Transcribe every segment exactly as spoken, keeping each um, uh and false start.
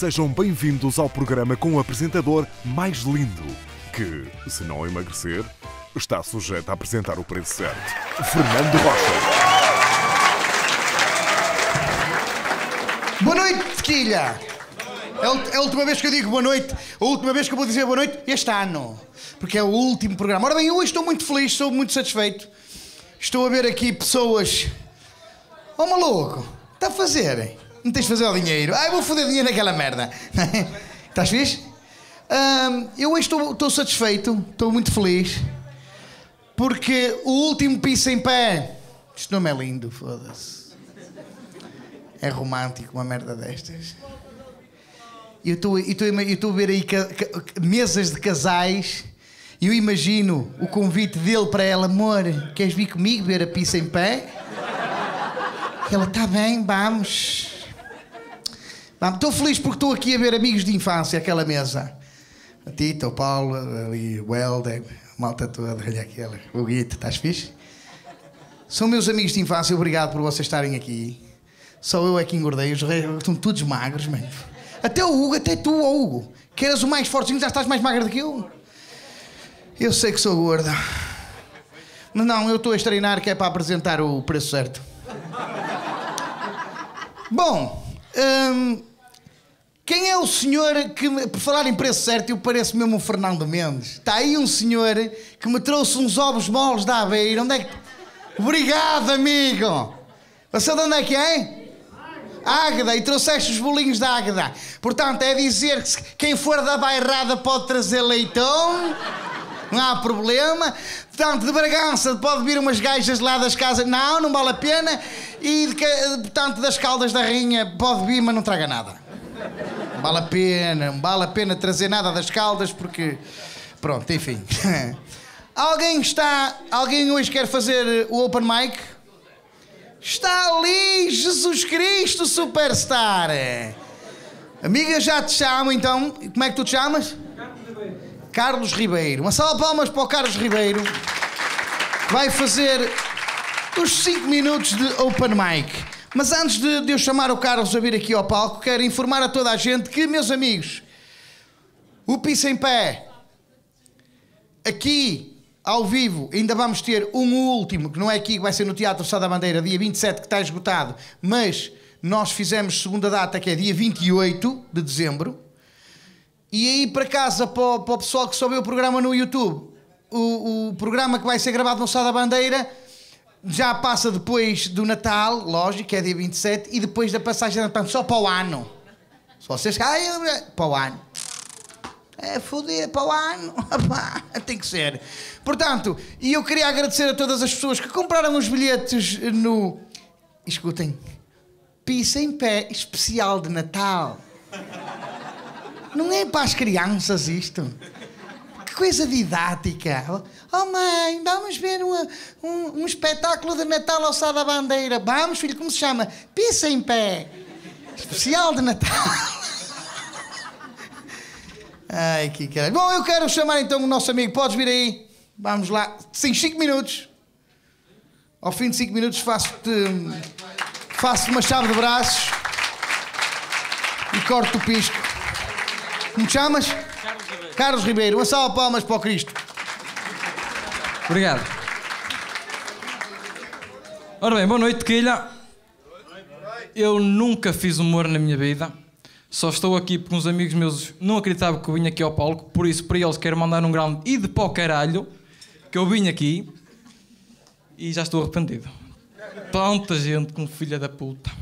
Sejam bem-vindos ao programa com o apresentador mais lindo, que, se não emagrecer, está sujeito a apresentar o preço certo. Fernando Rocha. Boa noite, tequilha! É a última vez que eu digo boa noite, a última vez que eu vou dizer boa noite este ano, porque é o último programa. Ora bem, eu hoje estou muito feliz, estou muito satisfeito. Estou a ver aqui pessoas... Oh, maluco, está a fazer? Não tens de fazer o dinheiro. Ai, vou foder dinheiro naquela merda. Estás fixe? Um, eu hoje estou, estou satisfeito, estou muito feliz, porque o último piso em pé... Este nome é lindo, foda-se. É romântico, uma merda destas. Eu estou, eu estou, eu estou a ver aí ca, ca, mesas de casais e eu imagino o convite dele para ela. Amor, queres vir comigo ver a pizza em pé? Ela, está bem, vamos. vamos. Estou feliz porque estou aqui a ver amigos de infância, aquela mesa. A Tita, o Paulo, ali, o Helder, a malta toda, olha aquela. O Guito, estás fixe? São meus amigos de infância, obrigado por vocês estarem aqui. Só eu é que engordei, os reis estão todos magros, mano. Até o Hugo, até tu, oh Hugo, que eras o mais fortezinho, já estás mais magra do que eu. Eu sei que sou gorda. Mas não, eu estou a treinar que é para apresentar o preço certo. Bom, hum, quem é o senhor que, por falar em preço certo, eu pareço mesmo o Fernando Mendes. Está aí um senhor que me trouxe uns ovos moles da Aveiro. Onde é que... Obrigado, amigo. Você de onde é que é? Águeda, e trouxeste os bolinhos da Águeda. Portanto, é dizer que quem for da bairrada pode trazer leitão, não há problema. Portanto, de Bragança pode vir umas gajas lá das casas, não, não vale a pena. E, de, portanto, das Caldas da Rainha pode vir, mas não traga nada. Não vale a pena, não vale a pena trazer nada das Caldas, porque... Pronto, enfim. Alguém está... Alguém hoje quer fazer o open mic? Está ali, Jesus Cristo Superstar. Amiga, já te chamo então. Como é que tu te chamas? Carlos Ribeiro. Carlos Ribeiro. Uma salva de palmas para o Carlos Ribeiro. Vai fazer os cinco minutos de open mic. Mas antes de, de eu chamar o Carlos a vir aqui ao palco, quero informar a toda a gente que, meus amigos, o Piso em Pé, aqui... ao vivo, ainda vamos ter um último, que não é aqui, que vai ser no Teatro Sá da Bandeira, dia vinte e sete, que está esgotado, mas nós fizemos segunda data, que é dia vinte e oito de dezembro. E aí, para casa, para o, para o pessoal que só vê o programa no YouTube, o, o programa que vai ser gravado no Sá da Bandeira já passa depois do Natal, lógico, que é dia vinte e sete, e depois da passagem de Natal, só para o ano. Se vocês... Ah, para o ano. É foder para o ano. Tem que ser. Portanto, e eu queria agradecer a todas as pessoas que compraram os bilhetes no... Escutem. Piso em Pé especial de Natal. Não é para as crianças isto? Que coisa didática. Oh mãe, vamos ver uma, um, um espetáculo de Natal ao Sá da Bandeira. Vamos, filho, como se chama? Piso em Pé especial de Natal. Ai, que caralho. Bom, eu quero chamar então o nosso amigo. Podes vir aí? Vamos lá. Sem cinco minutos. Ao fim de cinco minutos faço-te... Faço uma chave de braços. E corto o pisco. Como te chamas? Carlos Ribeiro. Carlos Ribeiro. Uma salva de palmas para o Cristo. Obrigado. Ora bem, boa noite, tequilha. Eu nunca fiz humor na minha vida. Só estou aqui porque uns amigos meus não acreditavam que eu vim aqui ao palco, por isso para eles quero mandar um grande e de para o caralho que eu vim aqui e já estou arrependido. Tanta gente como filha da puta.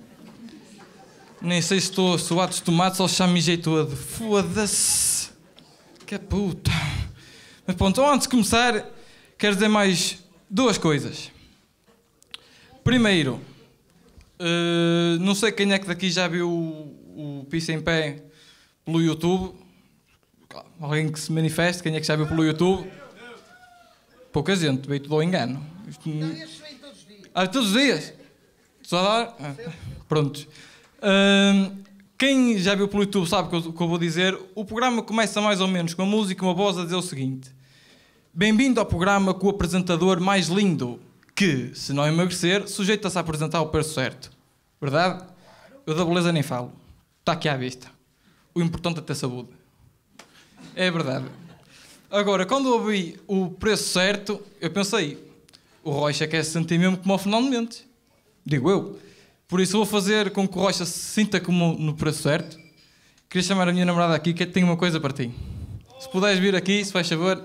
Nem sei se estou suado de tomate ou se já mijei todo. Foda-se. Que puta. Mas pronto, antes de começar, quero dizer mais duas coisas. Primeiro, uh, não sei quem é que daqui já viu o, o Piso em Pé pelo YouTube. Alguém que se manifeste, quem é que já viu pelo YouTube? Pouca gente, veio tudo ao engano. Isto... Não, estes vêm todos os dias. Ah, todos os dias? Só dar? Ah, pronto. Uh, quem já viu pelo YouTube sabe o que, que eu vou dizer. O programa começa mais ou menos com a música e uma voz a dizer o seguinte: bem-vindo ao programa com o apresentador mais lindo, que, se não emagrecer, sujeita-se a apresentar o preço certo. Verdade? Eu da beleza nem falo. Está aqui à vista. o importante é ter saúde. É verdade. Agora, quando eu ouvi o preço certo, eu pensei, o Rocha quer se sentir mesmo como o Fernando Mendes. Digo eu. Por isso vou fazer com que o Rocha se sinta como no preço certo. Queria chamar a minha namorada aqui, que tenho uma coisa para ti. Se puderes vir aqui, se faz favor.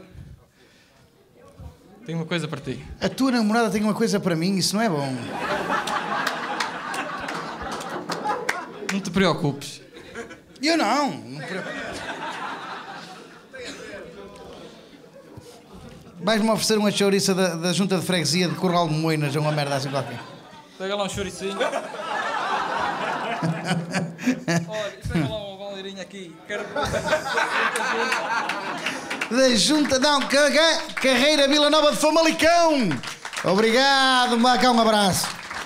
Tenho uma coisa para ti. A tua namorada tem uma coisa para mim, isso não é bom. Não te preocupes. Eu não. não me preocupo. Vais-me oferecer uma chouriça da, da junta de freguesia de Corral de Moinas, ou uma merda assim qualquer. Pega lá um chouricinho. Olha, pega lá uma baleirinha aqui. Quero... Da junta, não, Carreira Vila Nova de Famalicão. Obrigado, Macá, um abraço.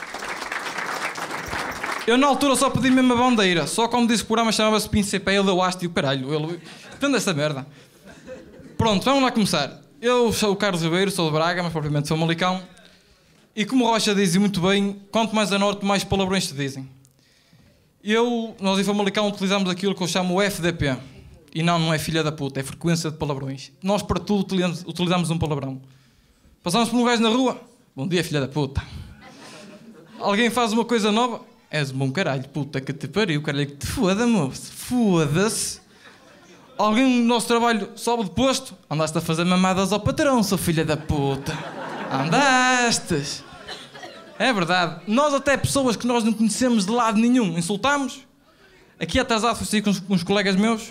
Eu na altura só pedi mesmo a bandeira. Só como disse que o programa chamava-se Príncipe, ele deu haste e o caralho. Ele... Entende essa merda? Pronto, vamos lá começar. Eu sou o Carlos Ribeiro, sou de Braga, mas propriamente sou Famalicão. E como o Rocha dizia muito bem, quanto mais a norte, mais palavrões se dizem. Eu, nós em Famalicão utilizamos aquilo que eu chamo o F D P. E não, não é filha da puta, é frequência de palavrões. Nós para tudo utilizamos, utilizamos um palavrão. Passamos por um gajo na rua, bom dia filha da puta. Alguém faz uma coisa nova, és um bom caralho, puta que te pariu, caralho que te foda, moço, foda-se. Alguém no nosso trabalho sobe de posto, andaste a fazer mamadas ao patrão, seu filha da puta. Andastes. É verdade. Nós até pessoas que nós não conhecemos de lado nenhum, insultamos. Aqui atrasado fui sair com uns, com uns colegas meus.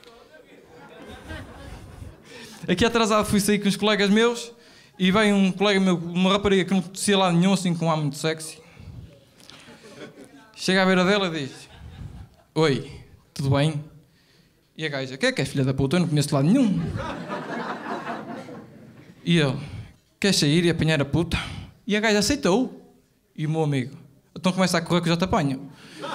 Aqui atrasado fui sair com uns colegas meus e veio um colega meu, uma rapariga que não conhecia lado nenhum, assim com um ar muito sexy. Chega à beira dela e diz: oi, tudo bem? E a gaja: que é que é filha da puta? Eu não conheço de lado nenhum. E ele: queres sair e apanhar a puta? E a gaja aceitou. E o meu amigo: então começa a correr que eu já te apanho.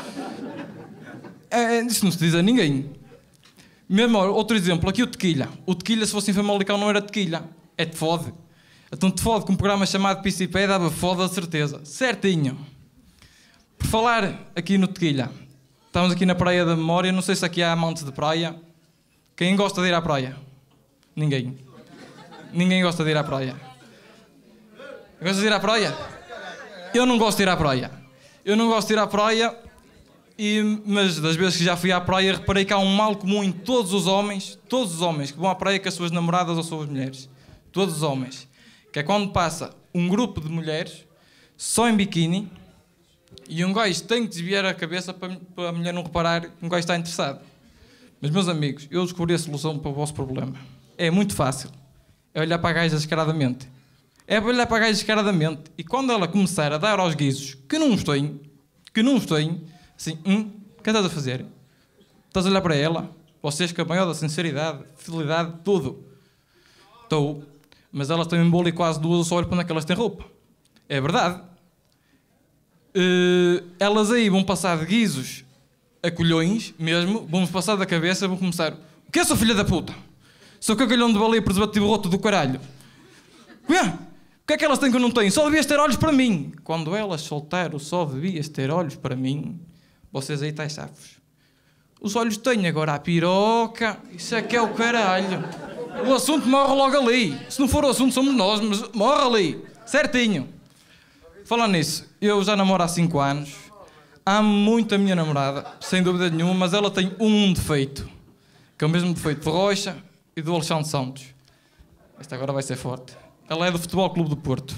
É, isso não se diz a ninguém. Mesmo, outro exemplo, aqui o tequilha. O tequilha, se fosse em Famalicão, não era tequilha, é te fode. Então te fode com um programa chamado P C P dava foda de certeza. Certinho. Por falar aqui no tequilha, estamos aqui na Praia da Memória, não sei se aqui há amantes de praia. Quem gosta de ir à praia? Ninguém. Ninguém gosta de ir à praia. Gostas de ir à praia? Eu não gosto de ir à praia. Eu não gosto de ir à praia, e, mas das vezes que já fui à praia reparei que há um mal comum em todos os homens, todos os homens que vão à praia com as suas namoradas ou suas mulheres. Todos os homens. Que é quando passa um grupo de mulheres só em biquíni e um gajo tem que desviar a cabeça para, para a mulher não reparar que um gajo está interessado. Mas, meus amigos, eu descobri a solução para o vosso problema. É muito fácil. É olhar para a gaja descaradamente. É olhar para a gaja descaradamente. E quando ela começar a dar aos guizos que não têm, que não têm, assim, hum, o que estás a fazer? Estás a olhar para ela? Vocês com a maior da sinceridade, fidelidade, tudo. Estou. Mas elas têm um bolo e quase duas, eu só olho para onde é que elas têm roupa. É verdade. Uh, elas aí vão passar de guizos a colhões, mesmo, vão-nos passar da cabeça, vão começar: o que é, sua filha da puta? Sou cagalhão de baleia preservativo roto do caralho. Ué, o que é que elas têm que eu não tenho? Só devias ter olhos para mim. Quando elas soltaram, só devias ter olhos para mim. Vocês aí estáis safos. Os olhos têm, agora a piroca, isso é que é o caralho. O assunto morre logo ali. Se não for o assunto, somos nós, mas morre ali. Certinho. Falando nisso, eu já namoro há cinco anos. Amo muito a minha namorada, sem dúvida nenhuma, mas ela tem um defeito, que é o mesmo defeito de Rocha e do Alexandre Santos. Esta agora vai ser forte. Ela é do Futebol Clube do Porto.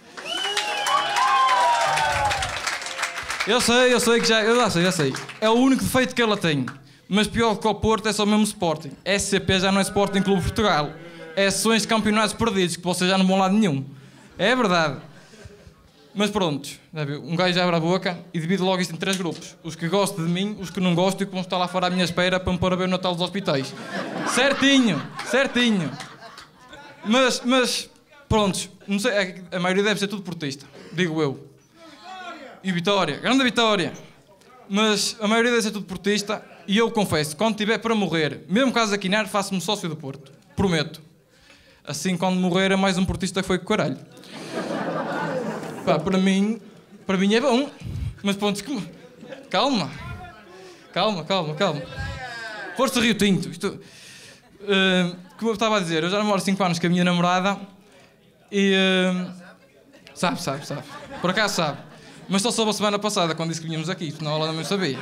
Eu sei, eu sei que já... Eu já sei, já sei. É o único defeito que ela tem. Mas pior que o Porto é só mesmo Sporting. S C P já não é Sporting Clube de Portugal. É sessões de campeonatos perdidos, que vocês já não vão lá nenhum. É verdade. Mas pronto, um gajo abre a boca e divide logo isto em três grupos. Os que gostam de mim, os que não gostam e que vão estar lá fora à minha espera para me pôr a ver o Natal dos hospitais. Certinho, certinho. Mas, mas, pronto, não sei, a maioria deve ser tudo portista, digo eu. E Vitória, grande Vitória. Mas a maioria deve ser tudo portista e eu confesso, quando tiver para morrer, mesmo caso a quinar, faço-me sócio do Porto. Prometo. Assim, quando morrer, é mais um portista que foi com o caralho. Pá, para mim, para mim é bom. Mas pronto, calma. Calma, calma, calma. Força Rio Tinto. Isto, uh, como eu estava a dizer, eu já namoro cinco anos com a minha namorada e... Uh, sabe, sabe, sabe. Por acaso sabe. Mas só soube a semana passada, quando disse que vinhamos aqui, senão ela não sabia.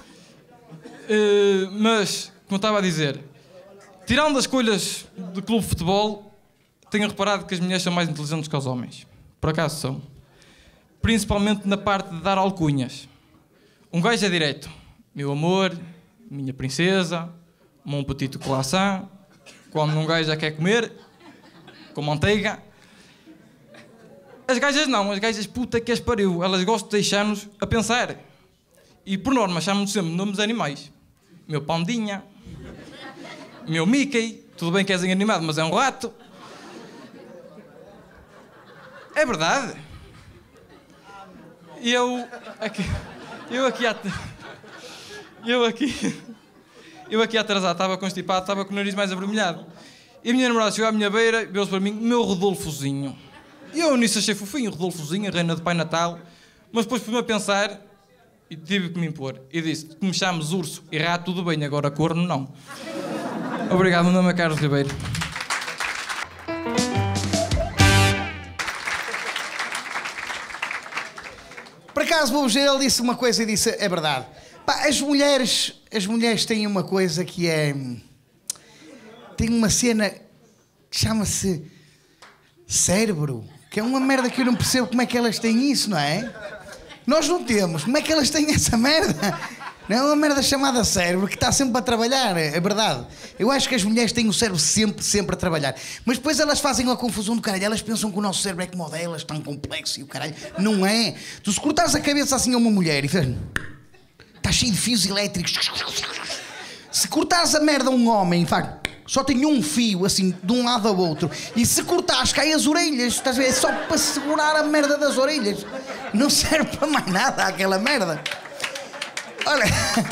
Uh, mas, como eu estava a dizer, tirando as escolhas do clube de futebol, tenho reparado que as mulheres são mais inteligentes que os homens. Por acaso são. Principalmente na parte de dar alcunhas. Um gajo é direto. Meu amor, minha princesa, mon petit croissant. Quando um gajo já quer comer, com manteiga. As gajas não, as gajas puta que as pariu. Elas gostam de deixar-nos a pensar. E por norma chamam-nos sempre nomes de animais. Meu Pandinha, meu Mickey, tudo bem que és animado, mas é um rato. É verdade. E eu aqui, eu aqui, eu aqui, eu aqui atrasado, estava constipado, estava com o nariz mais avermelhado. E a minha namorada chegou à minha beira e veio-se para mim, meu Rodolfozinho. E eu nisso achei fofinho, Rodolfozinho, a reina de Pai Natal. Mas depois fui-me a pensar e tive que me impor. E disse, tu me chames urso e rato, tudo bem, agora corno não. Obrigado, meu nome é Carlos Ribeiro. Por acaso, vou ver, ele disse uma coisa e disse, é verdade. Pá, as mulheres, as mulheres têm uma coisa que é... Tem uma cena que chama-se cérebro, que é uma merda que eu não percebo como é que elas têm isso, não é? Nós não temos. Como é que elas têm essa merda? Não é uma merda chamada cérebro que está sempre a trabalhar, é verdade. Eu acho que as mulheres têm o cérebro sempre, sempre a trabalhar. Mas depois elas fazem uma confusão do caralho. Elas pensam que o nosso cérebro é como o delas, tão complexo e o caralho. Não é. Tu se cortares a cabeça assim a uma mulher e fazes... Está cheio de fios elétricos. Se cortares a merda a um homem e faz... Só tem um fio, assim, de um lado ao outro. E se cortares, cai as orelhas. Estás a ver? É só para segurar a merda das orelhas. Não serve para mais nada aquela merda. Olha...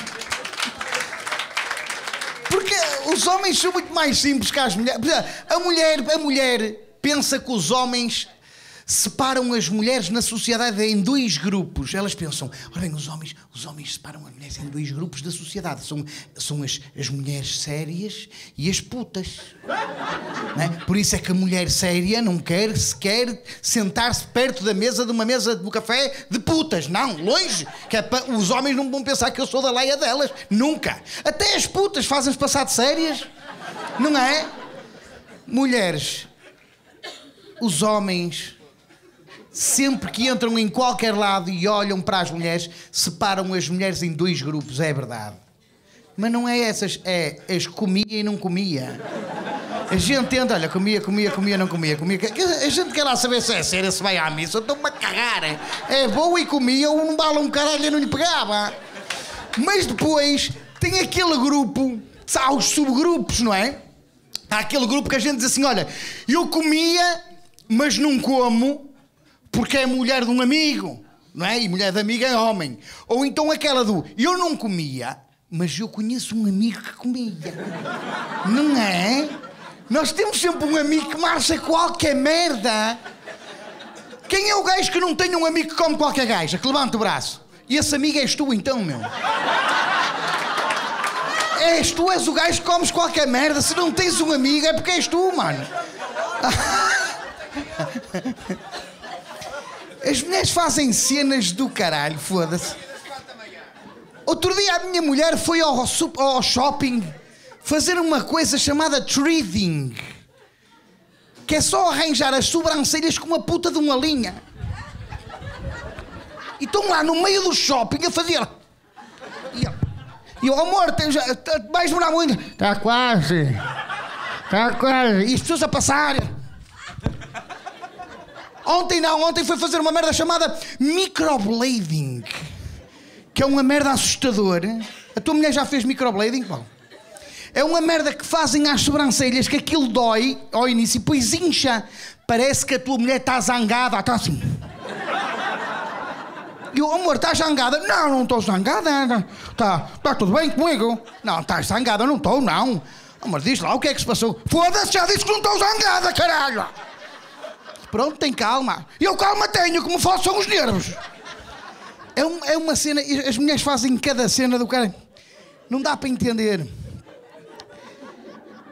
Porque os homens são muito mais simples que as mulheres. A mulher, a mulher pensa que os homens separam as mulheres na sociedade em dois grupos. Elas pensam, olha bem, os homens, os homens separam as mulheres em dois grupos da sociedade. São, são as, as mulheres sérias e as putas. Não é? Por isso é que a mulher séria não quer sequer sentar-se perto da mesa de uma mesa do café de putas. Não, longe. Que é para, os homens não vão pensar que eu sou da leia delas. Nunca. Até as putas fazem-se passar de sérias. Não é? Mulheres. Os homens... Sempre que entram em qualquer lado e olham para as mulheres, separam as mulheres em dois grupos, é verdade. Mas não é essas, é as comia e não comia. A gente tenta, olha, comia, comia, comia, não comia, comia. A gente quer lá saber se é sério, se vai à missa, estou-me a cagar. É boa e comia, ou não bala um caralho e não lhe pegava. Mas depois tem aquele grupo, há os subgrupos, não é? Há aquele grupo que a gente diz assim, olha, eu comia, mas não como... Porque é mulher de um amigo, não é? E mulher de amigo é homem. Ou então aquela do, eu não comia, mas eu conheço um amigo que comia. Não é? Nós temos sempre um amigo que marcha qualquer merda. Quem é o gajo que não tem um amigo que come qualquer gaja? Que levanta o braço. E esse amigo és tu então, meu. És tu, és o gajo que comes qualquer merda. Se não tens um amigo é porque és tu, mano. As mulheres fazem cenas do caralho, foda-se. Outro dia a minha mulher foi ao, ao shopping fazer uma coisa chamada threading, que é só arranjar as sobrancelhas com uma puta de uma linha. E estão lá no meio do shopping a fazer... E eu, amor, já, vais demorar muito. Está quase. Está quase. E as pessoas a passar... Ontem não, ontem foi fazer uma merda chamada microblading, que é uma merda assustadora. A tua mulher já fez microblading? Bom, é uma merda que fazem às sobrancelhas, que aquilo dói ao início e depois incha. Parece que a tua mulher está zangada, está assim. E eu, amor, estás zangada? Não, não estou zangada. Está tá tudo bem comigo? Não, estás zangada, não estou, não. Amor, diz lá o que é que se passou. Foda-se, já disse que não estou zangada, caralho. Pronto, tem calma. E eu calma tenho, como faço são os nervos. É, um, é uma cena, as mulheres fazem cada cena do cara. Não dá para entender.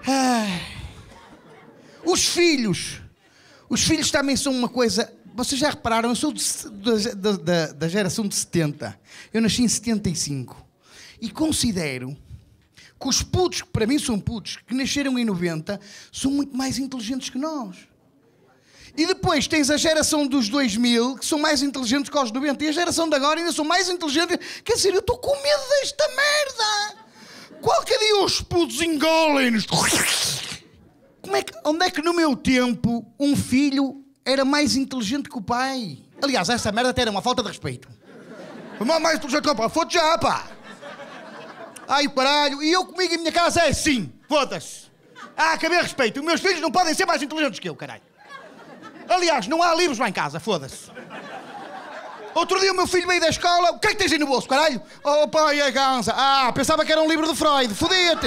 Ai. Os filhos. Os filhos também são uma coisa... Vocês já repararam, eu sou de, da, da, da geração de setenta. Eu nasci em setenta e cinco. E considero que os putos, que para mim são putos, que nasceram em noventa, são muito mais inteligentes que nós. E depois tens a geração dos dois mil, que são mais inteligentes que os noventa. E a geração de agora ainda são mais inteligentes. Quer dizer, eu estou com medo desta merda. Qualquer dia os putos engolem-nos. Como é que, onde é que no meu tempo um filho era mais inteligente que o pai? Aliás, essa merda até era uma falta de respeito. Mais inteligente que o pai. Foda-se já, pá. Ai, o caralho. E eu comigo em minha casa é assim. Foda-se. Ah, acabei a respeito. Os meus filhos não podem ser mais inteligentes que eu, caralho. Aliás, não há livros lá em casa, foda-se. Outro dia o meu filho veio da escola. O que é que tens aí no bolso, caralho? Oh, pai, é ganza. Ah, pensava que era um livro de Freud. Fodia-te.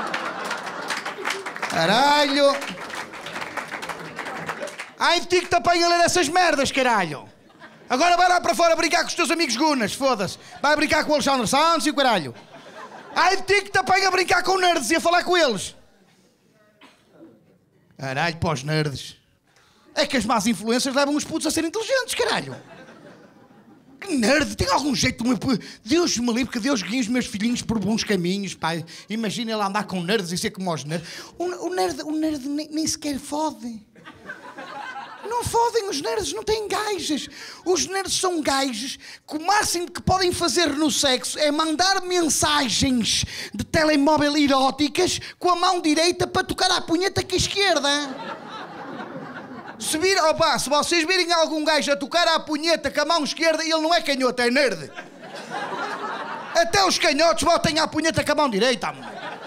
Caralho. Ai de ti que te apanha a ler essas merdas, caralho. Agora vai lá para fora brincar com os teus amigos gunas, foda-se. Vai brincar com o Alexandre Santos e o caralho. Ai de ti que te apanha a brincar com nerds e a falar com eles. Caralho, para os nerds. É que as más influências levam os putos a serem inteligentes, caralho. Que nerd, tem algum jeito... Deus me livre, que Deus guie os meus filhinhos por bons caminhos, pai. Imagina ele andar com nerds e ser como os nerds. O, o nerd, o nerd nem, nem sequer fode. Não fodem os nerds, não têm gajas. Os nerds são gajos que o máximo que podem fazer no sexo é mandar mensagens de telemóvel eróticas com a mão direita para tocar a punheta com a esquerda. Se, vir, opa, se vocês virem algum gajo a tocar à punheta com a mão esquerda, ele não é canhoto, é nerd. Até os canhotos botem à punheta com a mão direita, amor.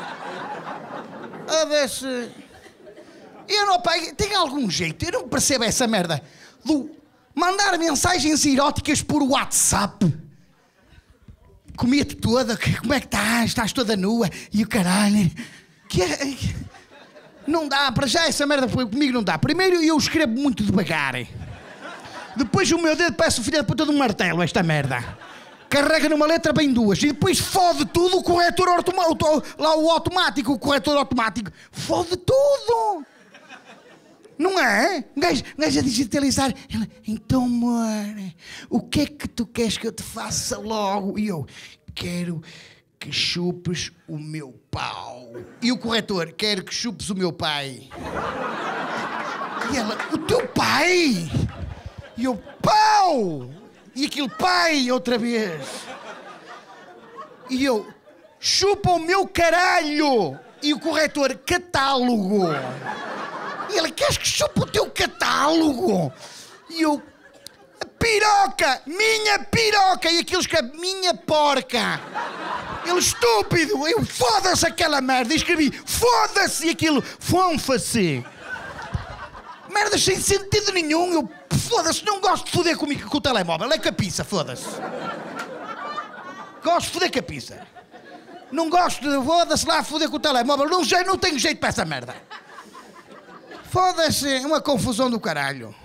A ver se... Eu não, pá, tem algum jeito, eu não percebo essa merda do mandar mensagens eróticas por WhatsApp. Comia-te toda, como é que estás? Estás toda nua e o caralho. Que é... Não dá, para já essa merda comigo não dá. Primeiro eu escrevo muito devagar. Depois o meu dedo parece o filho da puta de um martelo, esta merda. Carrega numa letra bem duas. E depois fode tudo o corretor automático. Lá o automático, o corretor automático. Fode tudo. Não é? Um gajo, um gajo a digitalizar. Ela, então, amor, o que é que tu queres que eu te faça logo? E eu, quero... que chupes o meu pau. E o corretor, quero que chupes o meu pai. E ela, o teu pai? E eu, pau! E aquilo, pai, outra vez. E eu, chupa o meu caralho! E o corretor, catálogo. E ela, queres que chupe o teu catálogo? E eu, piroca! Minha piroca! E aquilo escreve, minha porca! Ele estúpido! Eu foda-se aquela merda! E escrevi, foda-se! E aquilo, fonfa-se! Merdas sem sentido nenhum! Eu, foda-se! Não gosto de foder comigo com o telemóvel! É capiça, foda-se! Gosto de foder capiça! Não gosto de, foda-se lá, foder com o telemóvel! Não, já não tenho jeito para essa merda! Foda-se! É uma confusão do caralho!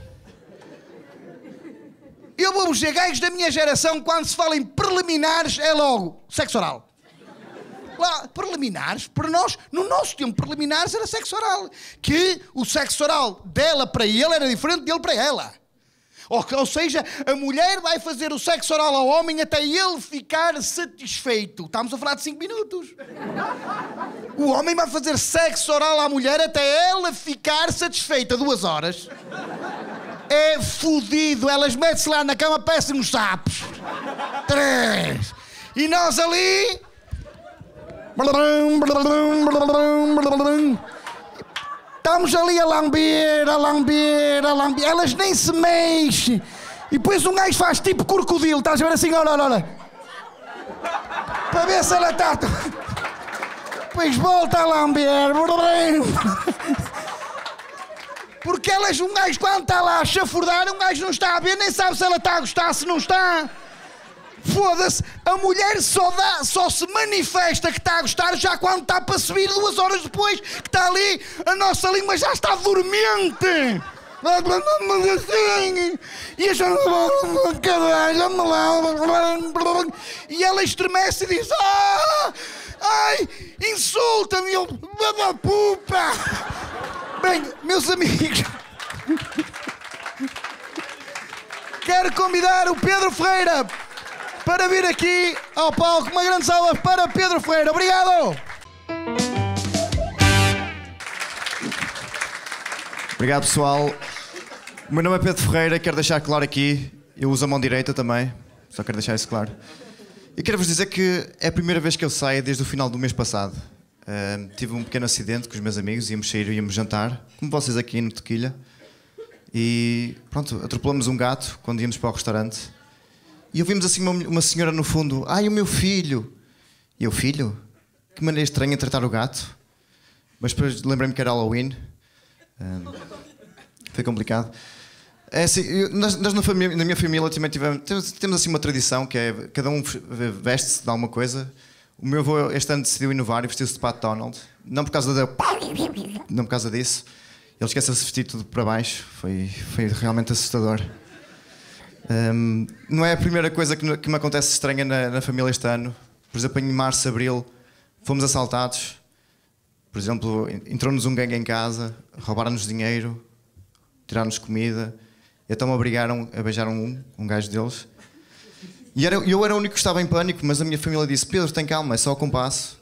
Eu vou dizer, gajos da minha geração, quando se fala em preliminares, é logo sexo oral. Lá, preliminares, para nós, no nosso tempo, preliminares era sexo oral. Que o sexo oral dela para ele era diferente dele para ela. Ou, ou seja, a mulher vai fazer o sexo oral ao homem até ele ficar satisfeito. Estamos a falar de cinco minutos. O homem vai fazer sexo oral à mulher até ela ficar satisfeita. Duas horas. É fodido. Elas metem-se lá na cama, parecem uns sapos. Três. E nós ali... Estamos ali a lamber, a lamber, a lamber. Elas nem se mexem. E depois um gajo faz tipo crocodilo. Estás a ver assim, olha, olha, olha. Para ver se ela está... Depois volta a lamber. Porque elas, um gajo quando está lá a chafurdar, um gajo não está a ver, nem sabe se ela está a gostar, se não está. Foda-se, a mulher só, dá, só se manifesta que está a gostar já quando está para subir duas horas depois, que está ali, a nossa língua já está dormente. E a gente... E ela estremece e diz, ah, Ai, insulta-me, eu... Pupa! Bem, meus amigos... Quero convidar o Pedro Ferreira para vir aqui ao palco. Uma grande salva para Pedro Ferreira. Obrigado! Obrigado, pessoal. O meu nome é Pedro Ferreira, quero deixar claro aqui, eu uso a mão direita também, só quero deixar isso claro. E quero-vos dizer que é a primeira vez que eu saio desde o final do mês passado. Uh, tive um pequeno acidente com os meus amigos, íamos sair, íamos jantar, como vocês aqui no Tequilha. E pronto, atropelamos um gato quando íamos para o restaurante. E ouvimos assim uma, uma senhora no fundo: ai, o meu filho! E eu, filho? Que maneira estranha de tratar o gato. Mas depois lembrei-me que era Halloween. Um, foi complicado. É assim, eu, nós, nós na, família, na minha família também tivemos, temos, temos assim uma tradição que é cada um veste-se de alguma coisa. O meu avô este ano decidiu inovar e vestiu-se de Pat Donald. Não por causa da... Não por causa disso. Ele esqueceu-se de vestir tudo para baixo. Foi, foi realmente assustador. Um, não é a primeira coisa que, que me acontece estranha na, na família este ano. Por exemplo, em março, abril, fomos assaltados. Por exemplo, entrou-nos um gangue em casa, roubaram-nos dinheiro, tiraram-nos comida. E então me obrigaram a beijar um, um gajo deles. E era, eu era o único que estava em pânico, mas a minha família disse: Pedro, tem calma, é só o compasso.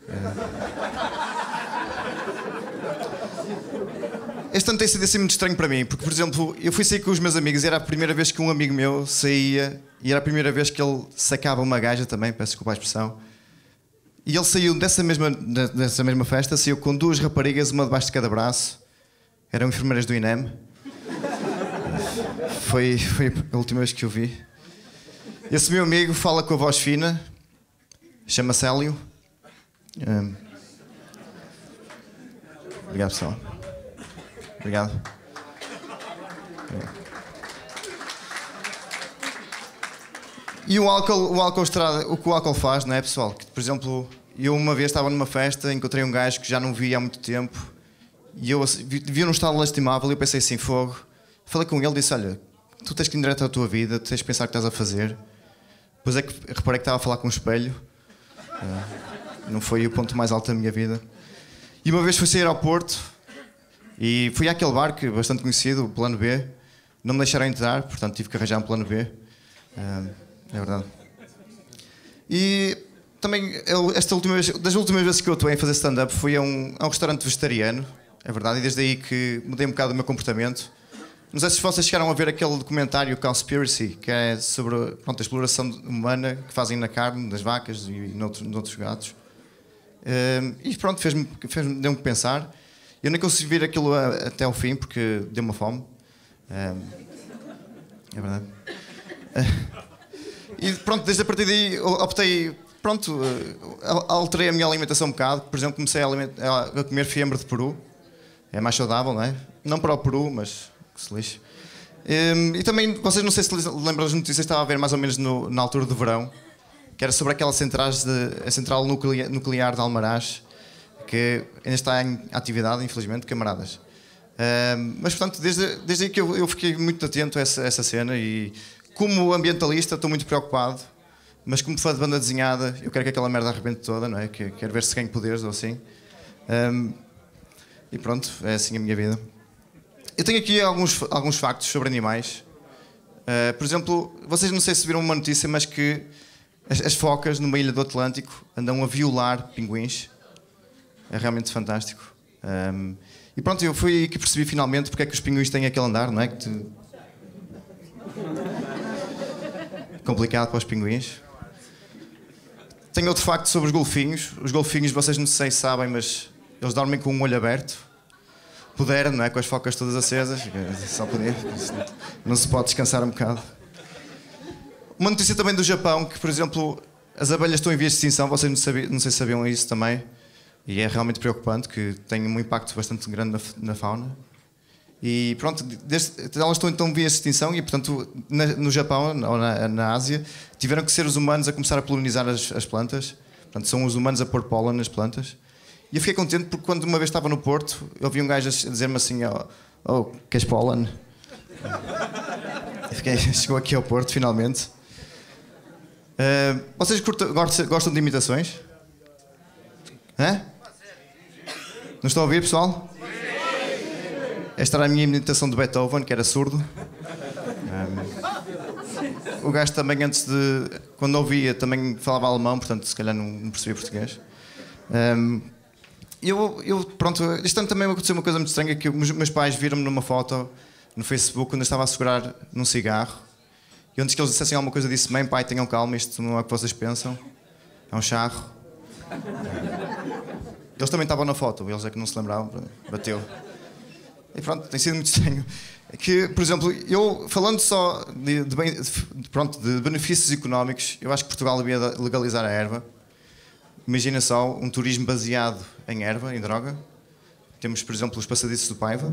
Este ano tem sido assim muito estranho para mim, porque, por exemplo, eu fui sair com os meus amigos e era a primeira vez que um amigo meu saía, e era a primeira vez que ele sacava uma gaja também, peço desculpa a expressão. E ele saiu dessa mesma, dessa mesma festa, saiu com duas raparigas, uma debaixo de cada braço. Eram enfermeiras do I N E M. Foi, foi a última vez que eu vi. Esse meu amigo fala com a voz fina, chama-se Hélio. Um... Obrigado, pessoal. Obrigado. E o álcool, o álcool estrada, o que o álcool faz, não é, pessoal? Que, por exemplo, eu uma vez estava numa festa, encontrei um gajo que já não via há muito tempo e eu vi num estado lastimável e eu pensei assim, fogo. Falei com ele e disse: olha, tu tens que ir direto à tua vida, tu tens de pensar o que estás a fazer. Depois é que reparei que estava a falar com um espelho. Uh, não foi o ponto mais alto da minha vida. E uma vez fui sair ao Porto e fui àquele bar que é bastante conhecido, o Plano B. Não me deixaram entrar, portanto tive que arranjar um Plano B. Uh, é verdade. E também, eu, esta última vez, das últimas vezes que eu atuei em fazer stand-up, fui a um, a um restaurante vegetariano, é verdade, e desde aí que mudei um bocado o meu comportamento. Não sei se vocês chegaram a ver aquele documentário Conspiracy, que é sobre, pronto, a exploração humana que fazem na carne das vacas e noutros, noutros gatos. Um, e pronto, fez-me, fez-me, deu-me que pensar. Eu nem consegui ver aquilo a, até ao fim porque deu-me fome. Um, é verdade. Uh, e pronto, desde a partir daí optei, pronto, uh, alterei a minha alimentação um bocado. Por exemplo, comecei a, a comer fiambre de peru. É mais saudável, não é? Não para o peru, mas... se lixe. Um, e também, vocês não sei se lembram das notícias, estava a ver mais ou menos no, na altura do verão, que era sobre aquela central, de, a central nuclear, nuclear de Almaraz, que ainda está em atividade, infelizmente, camaradas. Um, mas, portanto, desde, desde aí que eu, eu fiquei muito atento a essa, a essa cena e, como ambientalista, estou muito preocupado, mas como fã de banda desenhada, eu quero que aquela merda arrebente toda, não é? Quero ver se ganho poderes ou assim. Um, e pronto, é assim a minha vida. Eu tenho aqui alguns, alguns factos sobre animais. Uh, por exemplo, vocês não sei se viram uma notícia, mas que as, as focas numa ilha do Atlântico andam a violar pinguins. É realmente fantástico. Um, e pronto, eu fui aí que percebi finalmente porque é que os pinguins têm aquele andar, não é? Que te... complicado para os pinguins. Tenho outro facto sobre os golfinhos. Os golfinhos, vocês não sei se sabem, mas eles dormem com um olho aberto. Puderam, não é? Com as focas todas acesas. Só poder. Não se pode descansar um bocado. Uma notícia também do Japão, que, por exemplo, as abelhas estão em vias de extinção. Vocês não, sabiam, não sei se sabiam isso também. E é realmente preocupante, que tem um impacto bastante grande na, na fauna. E pronto, desde, elas estão então em vias de extinção e, portanto, na, no Japão ou na, na Ásia, tiveram que ser os humanos a começar a polinizar as, as plantas. Portanto, são os humanos a pôr pólen nas plantas. E eu fiquei contente porque quando uma vez estava no Porto, eu vi um gajo a dizer-me assim: oh, oh, queres pólen? Fiquei, chegou aqui ao Porto, finalmente. Uh, vocês curtam, gostam de imitações? Hã? Não estão a ouvir, pessoal? Esta era a minha imitação de Beethoven, que era surdo. Um, o gajo também, antes de... Quando ouvia, também falava alemão, portanto, se calhar não, não percebia português. Um, eu, eu, pronto, este ano também aconteceu uma coisa muito estranha, que os meus pais viram-me numa foto no Facebook, quando eu estava a segurar num cigarro. E antes que eles dissessem alguma coisa, disse: mãe, pai, tenham calma, isto não é o que vocês pensam. É um charro. Eles também estavam na foto, eles é que não se lembravam, bateu. E pronto, tem sido muito estranho. Que, por exemplo, eu, falando só de, de, bem, de, pronto, de benefícios económicos, eu acho que Portugal devia legalizar a erva. Imagina só um turismo baseado em erva, em droga. Temos, por exemplo, os passadiços do Paiva,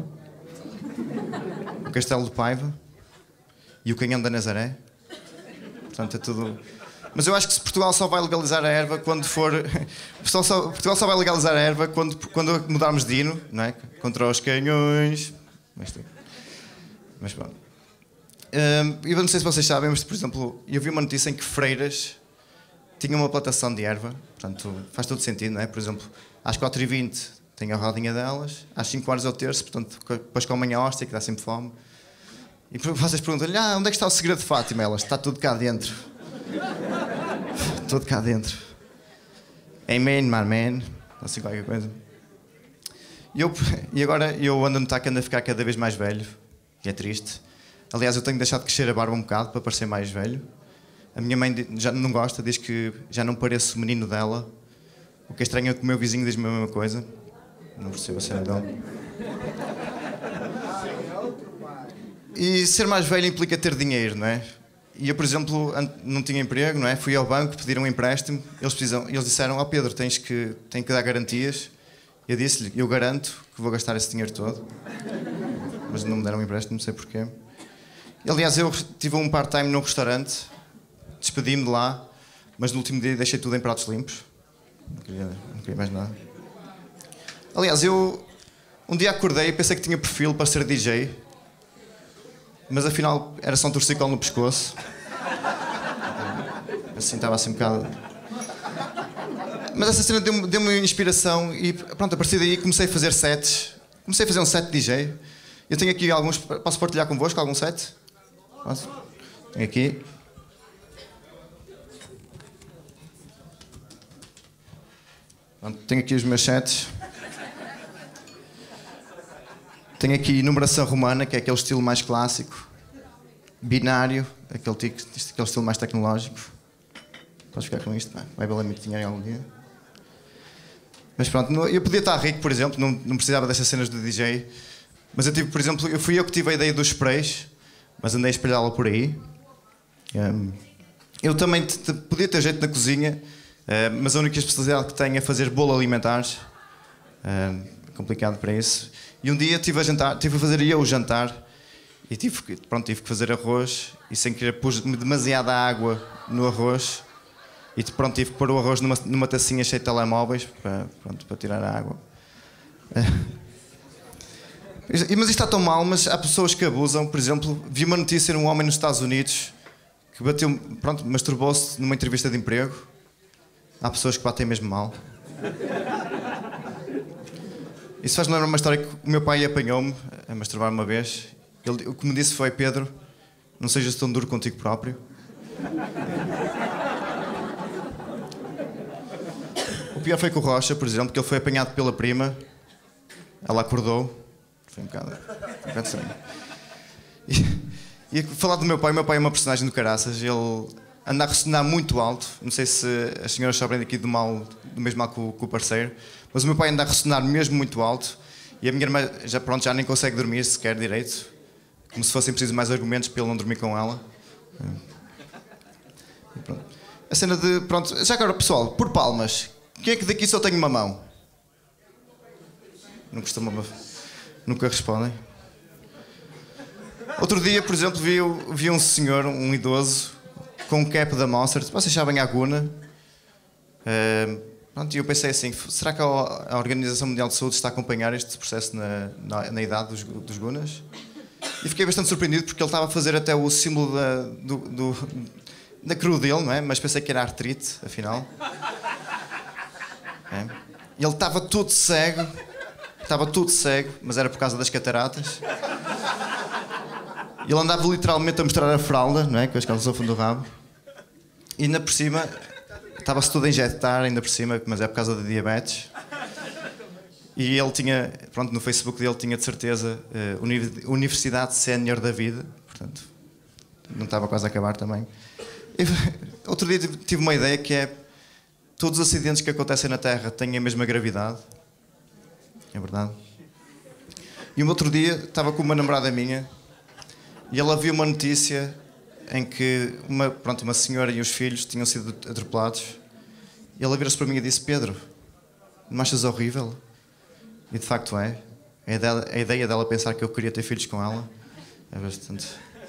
o Castelo do Paiva e o Canhão da Nazaré. Portanto, é tudo... Mas eu acho que se Portugal só vai legalizar a erva quando for... Portugal só, Portugal só vai legalizar a erva quando, quando mudarmos de hino, não é? Contra os canhões... Mas, mas pronto. Um, eu não sei se vocês sabem, mas, por exemplo, eu vi uma notícia em que freiras tinham uma plantação de erva. Portanto, faz todo sentido, não é? Por exemplo, às quatro e vinte tem a rodinha delas, às cinco horas é o terço, portanto, depois comem a hóstia, que dá sempre fome. E vocês perguntam-lhe: ah, onde é que está o segredo de Fátima? Elas: está tudo cá dentro. Tudo cá dentro. Amen, my man. Assim qualquer coisa. E, eu, e agora eu ando a notar que ando a ficar cada vez mais velho. E é triste. Aliás, eu tenho deixado de crescer a barba um bocado para parecer mais velho. A minha mãe já não gosta, diz que já não pareço o menino dela. O que é estranho é que o meu vizinho diz-me a mesma coisa. Não percebo a cena dele. E ser mais velho implica ter dinheiro, não é? E eu, por exemplo, não tinha emprego, não é? Fui ao banco, pediram um empréstimo. Eles, precisam, eles disseram: ó, Pedro, tens que, tens que dar garantias. Eu disse-lhe: eu garanto que vou gastar esse dinheiro todo. Mas não me deram um empréstimo, não sei porquê. Aliás, eu tive um part-time num restaurante, despedi-me de lá, mas no último dia deixei tudo em pratos limpos. Não queria, não queria mais nada. Aliás, eu um dia acordei e pensei que tinha perfil para ser D J, mas afinal era só um torcicolo no pescoço. Assim estava assim um bocado... Mas essa cena deu-me deu-me inspiração e pronto, a partir daí comecei a fazer sets. Comecei a fazer um set de D J. Eu tenho aqui alguns, posso partilhar convosco algum set? Posso? Tenho aqui. Pronto, tenho aqui os meus sets. Tenho aqui numeração romana, que é aquele estilo mais clássico. Binário, aquele, tic, aquele estilo mais tecnológico. Podes ficar com isto? Vai valer muito dinheiro algum dia. Mas pronto, eu podia estar rico, por exemplo, não, não precisava dessas cenas de D J. Mas eu tive, por exemplo, eu fui eu que tive a ideia dos sprays, mas andei a espalhá-la por aí. Um, eu também te, te, podia ter jeito na cozinha, uh, mas a única especialidade que tenho é fazer bolo alimentares. Uh, complicado para isso. E um dia estive a jantar, tive a fazer eu o jantar e tive, pronto, tive que fazer arroz e sem querer pus demasiada água no arroz e pronto, tive que pôr o arroz numa, numa tacinha cheia de telemóveis para, pronto, para tirar a água. Mas isto está tão mal, mas há pessoas que abusam. Por exemplo, vi uma notícia de um homem nos Estados Unidos que bateu, pronto, masturbou-se numa entrevista de emprego. Há pessoas que batem mesmo mal. Isso faz-me lembrar uma história que o meu pai apanhou-me a masturbar uma vez. Ele, o que me disse foi: Pedro, não sejas tão duro contigo próprio. O pior foi com o Rocha, por exemplo, que ele foi apanhado pela prima. Ela acordou. Foi um bocado, um bocado estranho. E, e falar do meu pai, o meu pai é uma personagem do caraças. Ele anda a ressonar muito alto. Não sei se as senhoras sabem daqui do mal, do mesmo mal que o, que o parceiro. Mas o meu pai anda a ressonar mesmo muito alto. E a minha irmã já, pronto, já nem consegue dormir sequer direito. Como se fossem precisos mais argumentos para ele não dormir com ela. E pronto. A cena de... Pronto, já agora, pessoal, por palmas. Quem é que daqui só tem uma mão? Não costuma... Nunca respondem. Outro dia, por exemplo, vi, vi um senhor, um idoso, com um cap da Monster. Vocês sabem a Guna? Uh, pronto, e eu pensei assim, será que a, a Organização Mundial de Saúde está a acompanhar este processo na, na, na idade dos, dos Gunas? E fiquei bastante surpreendido porque ele estava a fazer até o símbolo da, do, do, da cruz dele, não é? Mas pensei que era artrite, afinal. É. E ele estava todo cego. Estava todo cego, mas era por causa das cataratas. Ele andava literalmente a mostrar a fralda, não é? Com as calças ao fundo do rabo. E ainda por cima, estava-se todo a injetar, ainda por cima, mas é por causa da diabetes. E ele tinha, pronto, no Facebook dele tinha de certeza uh, Universidade Sénior da Vida, portanto, não estava quase a acabar também. E, outro dia tive uma ideia que é, todos os acidentes que acontecem na Terra têm a mesma gravidade. É verdade. E um outro dia estava com uma namorada minha e ela viu uma notícia em que uma, pronto, uma senhora e os filhos tinham sido atropelados. E ela vira-se para mim e disse: Pedro, não achas horrível? E de facto é. A ideia, a ideia dela pensar que eu queria ter filhos com ela é bastante.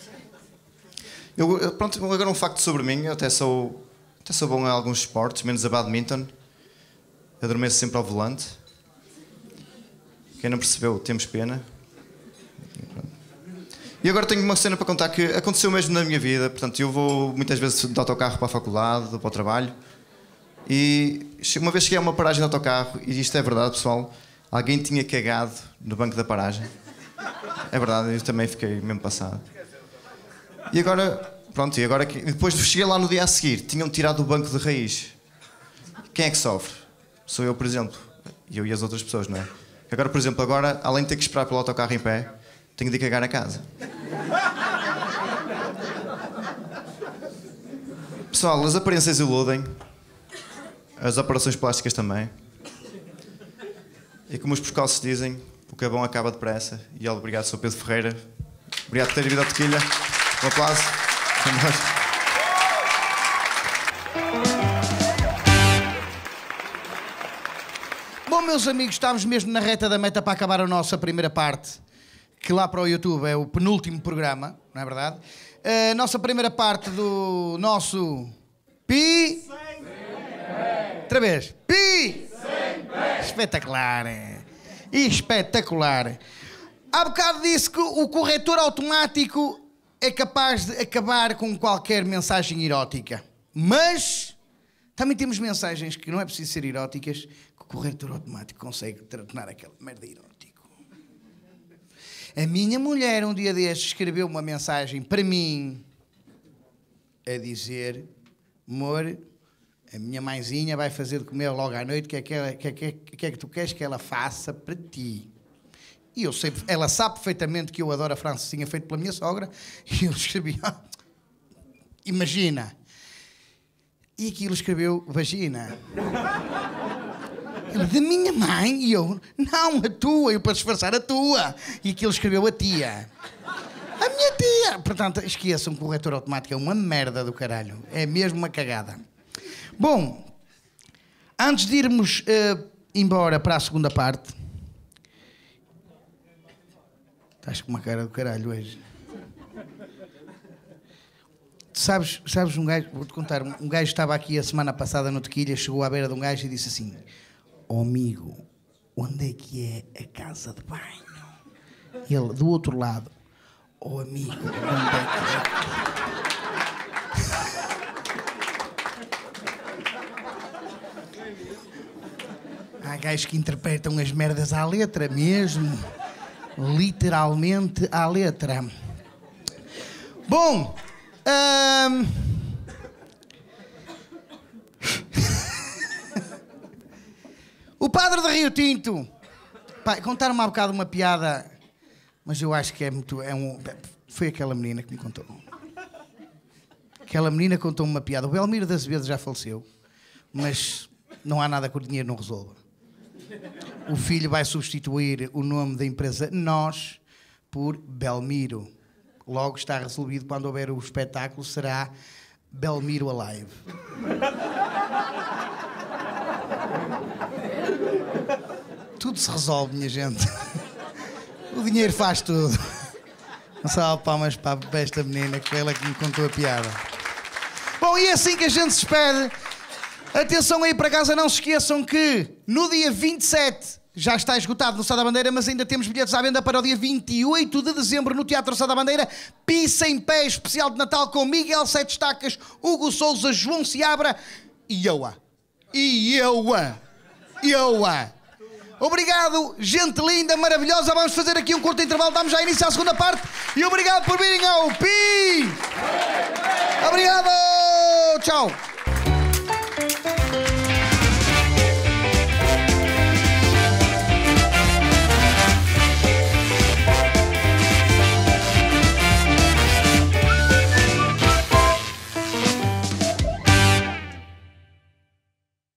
Eu, pronto, agora um facto sobre mim. Eu até sou, até sou bom em alguns esportes, menos a badminton. Adormeço sempre ao volante. Quem não percebeu, temos pena. E agora tenho uma cena para contar que aconteceu mesmo na minha vida. Portanto, eu vou muitas vezes de autocarro para a faculdade, para o trabalho. E uma vez cheguei a uma paragem de autocarro, e isto é verdade, pessoal, alguém tinha cagado no banco da paragem. É verdade, eu também fiquei mesmo passado. E agora, pronto, e agora depois cheguei lá no dia a seguir, tinham tirado o banco de raiz. Quem é que sofre? Sou eu, por exemplo. E eu e as outras pessoas, não é? Agora, por exemplo, agora, além de ter que esperar pelo autocarro em pé, tenho de ir cagar a casa. Pessoal, as aparências iludem. As operações plásticas também. E como os pescoços dizem, o que é bom acaba depressa. E obrigado, senhor Pedro Ferreira. Obrigado por ter vindo à Tequilha. Um aplauso. Bom, meus amigos, estamos mesmo na reta da meta para acabar a nossa primeira parte, que lá para o YouTube é o penúltimo programa, não é verdade? A nossa primeira parte do nosso Pi... Outra vez. Pi... Espetacular. Espetacular. Há bocado disse que o corretor automático é capaz de acabar com qualquer mensagem erótica. Mas também temos mensagens que não é preciso ser eróticas, que o corretor automático consegue tornar aquela merda erótico. A minha mulher um dia destes escreveu uma mensagem para mim a dizer: amor, a minha mãezinha vai fazer de comer logo à noite, o que é que, ela, que, é, que, é, que é que tu queres que ela faça para ti? E eu sei, ela sabe perfeitamente que eu adoro a francesinha feita pela minha sogra, e eu escrevi: ah, imagina. E aquilo escreveu vagina. Ela, da minha mãe? E eu, não, a tua, eu para disfarçar a tua. E aquilo escreveu a tia. A minha tia. Portanto, esqueçam, um corretor automático é uma merda do caralho. É mesmo uma cagada. Bom, antes de irmos uh, embora para a segunda parte... Estás com uma cara do caralho hoje. Sabes, sabes um gajo, vou-te contar, um gajo estava aqui a semana passada no Tequilha, chegou à beira de um gajo e disse assim: oh, amigo, onde é que é a casa de banho? E ele, do outro lado: oh, amigo, onde é que é? Há gajos que interpretam as merdas à letra mesmo. Literalmente à letra. Bom... Um... o padre de Rio Tinto. Pá, contaram-me há bocado uma piada, mas eu acho que é muito... É um... Foi aquela menina que me contou. Aquela menina contou-me uma piada. O Belmiro das Azevedo já faleceu, mas não há nada que o dinheiro não resolva. O filho vai substituir o nome da empresa Nós por Belmiro. Logo está resolvido, quando houver o espetáculo, será Belmiro Alive. Tudo se resolve, minha gente. O dinheiro faz tudo. Um salve palmas para esta menina, que foi ela que me contou a piada. Bom, e é assim que a gente se despede. Atenção aí para casa, não se esqueçam que no dia vinte e sete já está esgotado no Sá da Bandeira, mas ainda temos bilhetes à venda para o dia vinte e oito de dezembro no Teatro Sá da Bandeira. Pisa em pé, especial de Natal com Miguel Sete Estacas, Hugo Souza, João Seabra e Ioa. E Ioa. Eu. Obrigado, gente linda, maravilhosa. Vamos fazer aqui um curto intervalo. Damos já início à segunda parte. E obrigado por virem ao Pi. Obrigado. Tchau.